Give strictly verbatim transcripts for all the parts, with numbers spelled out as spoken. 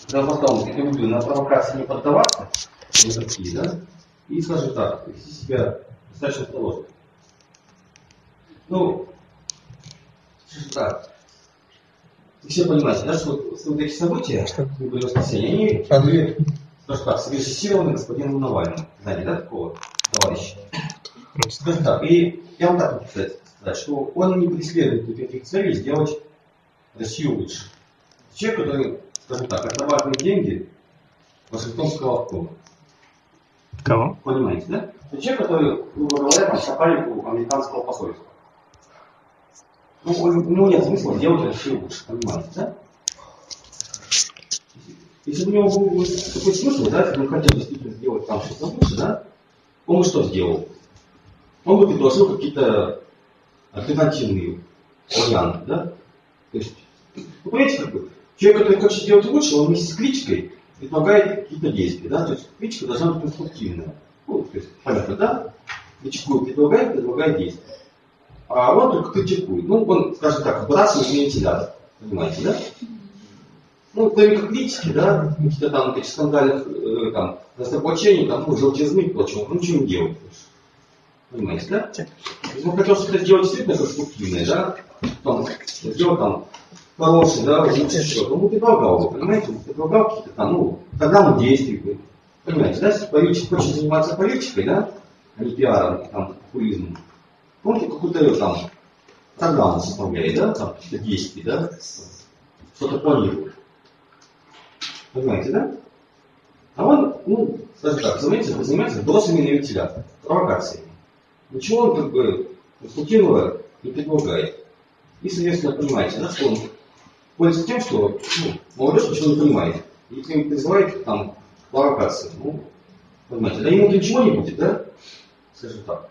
Да, потом рекомендую на провокации не поддаваться, вот такие, да, и, скажем так, вести себя достаточно осторожно. Ну, скажем так, вы все понимаете, да, что вот, вот эти события, которые были в воскресенье, они были, скажем так, срежиссированы господином Навальным. Знаете, да, такого товарища? Скажем так, и я вам так могу сказать, что он не преследует никаких целей сделать Россию лучше. Человек, который, скажем так, отрабатывает деньги Вашингтонского обкома. Кого? Понимаете, да? Это человек, который, грубо говоря, там, шапалит американского посольства. Ну, у него нет смысла делать Россию лучше, понимаете, да? Если бы у него был такой смысл, да, если бы он хотел действительно сделать там что-то лучше, да, он бы что сделал? Он бы предложил какие-то альтернативные варианты, да? То есть, вы понимаете, как бы, человек, который хочет сделать лучше, он вместе с критикой предлагает какие-то действия, да? То есть критика должна быть конструктивная. Ну, то есть, понятно, да? Критикует, предлагает, предлагает действия. А он только критикует. Ну, он, скажем так, отбрасывает вентилятор. Понимаете, да? Ну, только критики, да, какие-то там таких скандальных э, там, разоблачений, там, ну, желтизны и прочего, он ничего не делает. Понимаете, да? Если он хотел что-то сделать действительно конструктивное, да, там, сделать там хороший, да, лучше что-то, он предлагал, вы понимаете, он предлагал какие-то там, ну, программу действий, понимаете, да, если политик хочет заниматься политикой, да, а не пиаром, там, популизмом, он какую-то там программу составляет, да, там, какие-то действия, да, что-то планирует. Понимаете, да? А он, ну, скажем так, занимается, занимается бросами на вентилятор, провокациями. Ничего он как бы конструктивного не предлагает. И, соответственно, понимаете, да, что он пользуется тем, что ну, молодежь ничего не понимает. И призывает там провокации. Ну, понимаете, да, ему ничего не будет, да? Скажем так.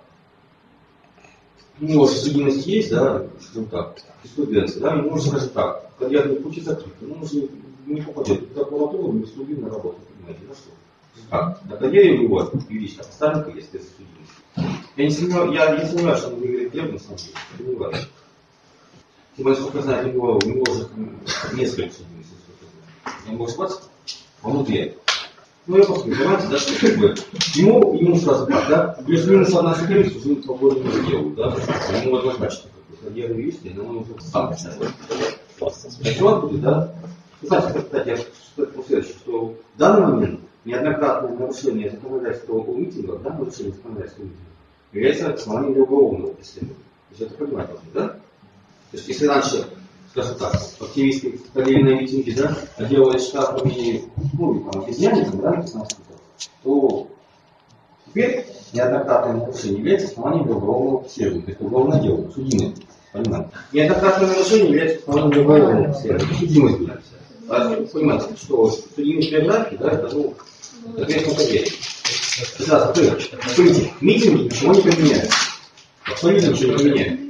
У него же судимость есть, да, скажем так, юриспруденция, да, ему же, скажем так, карьерный путь закрыт, ему же не попадет в прокуратуру, не судебную работу, понимаете, да, что? Как? На карьере у него юриста поставника есть спецсудимость. Я не сомневаюсь, я не сомневаюсь, что он выиграет дело, на самом деле, не сомневаюсь. Тем более, сколько знаю, у него, у него уже несколько судимостей, я могу ошибаться, внутри. Ну, я просто, понимаете, да, что как бы, ему, ему сразу так, да, плюс-минус одна судимость уже по городу не сделают, да, ему однозначно, как бы, карьерный юрист, и он уже сам представляет. Если он будет, да, знаете, кстати, я что-то следующее, что в данный момент неоднократное нарушение законодательства о митингах, да, нарушение законодательства о митингах, является основанием для уголовного преследования. То есть это понимать должны, да? То есть если раньше, скажем так, активисты ходили на митинги, да, а делали штрафами, ну, там, обезьянником, да, то теперь неоднократное нарушение является основанием для уголовного преследования, то есть уголовное дело, судимое. Понимаете? Неоднократное нарушение является основанием для уголовного преследования, судимость является. А понимаете, что судимость биографии, да, это, ну, соответственно, поверьте. Да, смотрите, митинги ничего не поменяют. Абсолютно ничего не поменяют.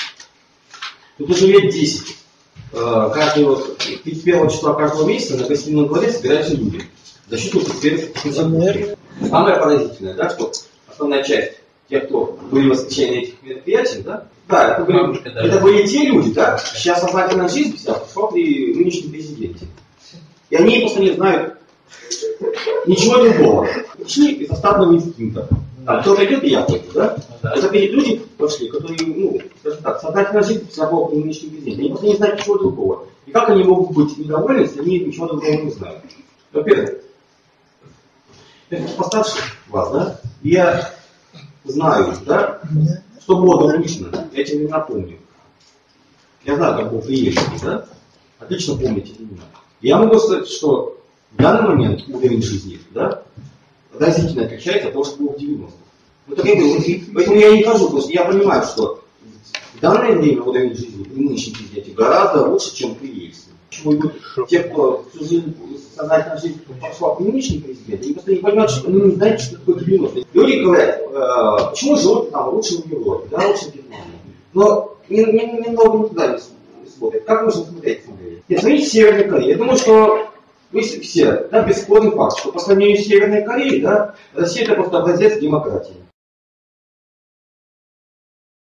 Тут уже лет десять. Каждый вот, тридцать первого числа каждого месяца на гостином дворе собираются люди. Защиту предприятий. Самое поразительное, да, что основная часть тех, кто были в воскресенье этих мероприятий, да, да, это были, да. это были те люди, да, сейчас сознательная жизнь вся пошла при нынешнем президенте. И они просто не знают ничего другого. Пришли из остатного инстинкта. Да, кто-то идет, и я пойду, да? да. Это такие люди пошли, которые, ну, скажем так, сознательная жизнь вся была при нынешнем президенте. Они просто не знают ничего другого. И как они могут быть недовольны, если они ничего другого не знают? Во-первых, это постарше вас, да? Я знаю, да, что было допущено, я тебе не напомню. Я знаю, как был приезжий, да? Отлично помните именно. Я могу сказать, что в данный момент уровень жизни, да, разительно отличается от того, что было в девяностых. Ну, так я говорю, поэтому я не хожу, потому что я понимаю, что в данное время уровень жизни при нынешнем президенте гораздо лучше, чем при Ельцине. Почему идут те, кто всю жизнь, сознательная жизнь пошла при нынешнем президенте, они просто не понимают, что они не знают, что такое девяностые. Люди говорят, э, почему живут там лучше в Европе, да, лучше в Германии. Но немного не туда не смотрят. Как можно смотреть? смотреть? Нет, смотрите, Северная Корея. Я думаю, что вы все, да, бесспорный факт, что по сравнению с Северной Кореей, да, Россия это просто образец демократии.